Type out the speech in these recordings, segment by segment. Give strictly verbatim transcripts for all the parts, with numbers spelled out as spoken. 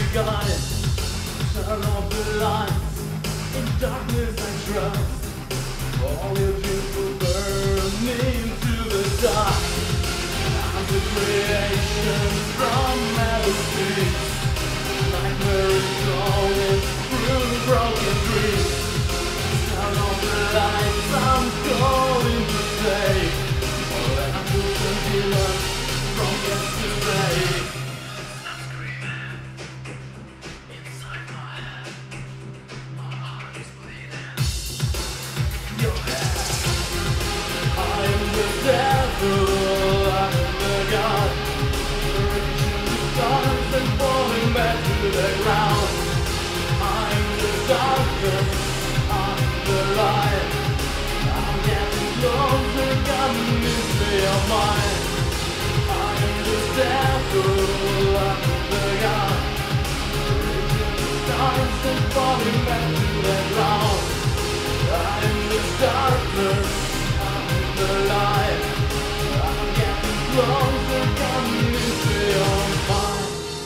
guide. Turn off the lights, in darkness I trust. All your dreams will burn into the dark. I'm the creation from metal streets. Nightmare is crawling through broken dreams. Turn off the lights, I'm calling to stay. All that I'm losing demons from yesterday. I'm screaming inside my head. My heart is bleeding. Your head. I am the devil, I am the God. Reaching the stars and falling back to the ground. I am the darkness, I'm the light. I'm getting closer, coming into your mind. I am the devil, I'm the God. Reaching the stars and falling back to the ground. I am the darkness, I'm the light. I'm getting closer, coming into your mind.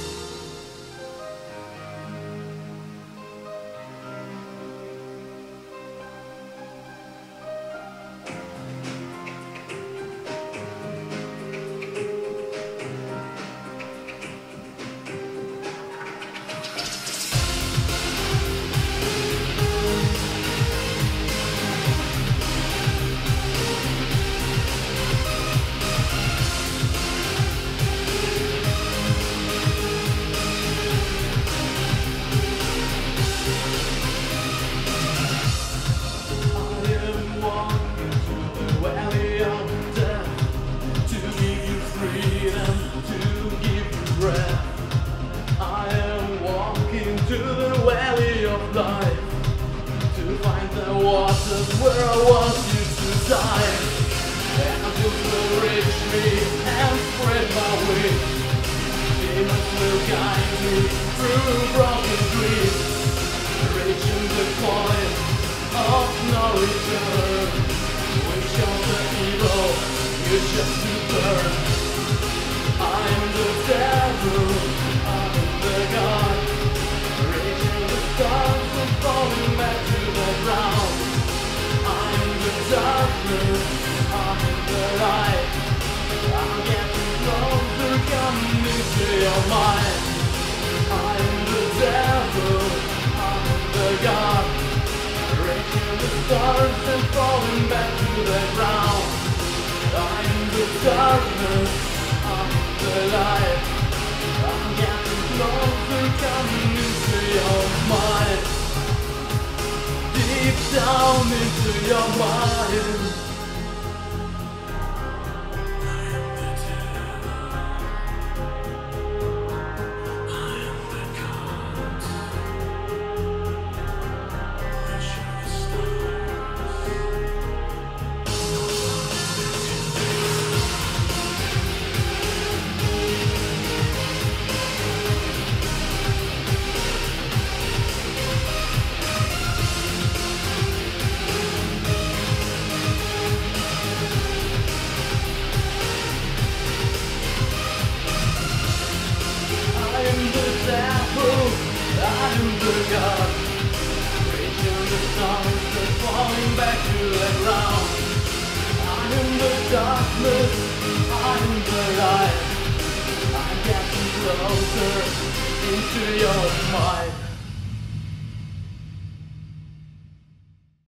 To the valley of life, to find the waters where I was used to die. Angels will reach me and spread my wings. Demons will guide me through broken dreams, reaching the point of no return. Wish on the evil you just to burn. I am the devil, I am the God. Stars are falling back to the ground. I'm the darkness, I'm the light. I'm getting closer, coming into your mind. I'm the devil, I'm the God. Breaking the stars and falling back to the ground. I'm the darkness, I'm the light. I'm getting closer, coming into your mind. Deep down into your mind. I am the devil, I am the God. Reaching the stars. I'm the God, reaching the stars and falling back to the ground. I am the darkness, I am the light. I'm getting closer into your mind.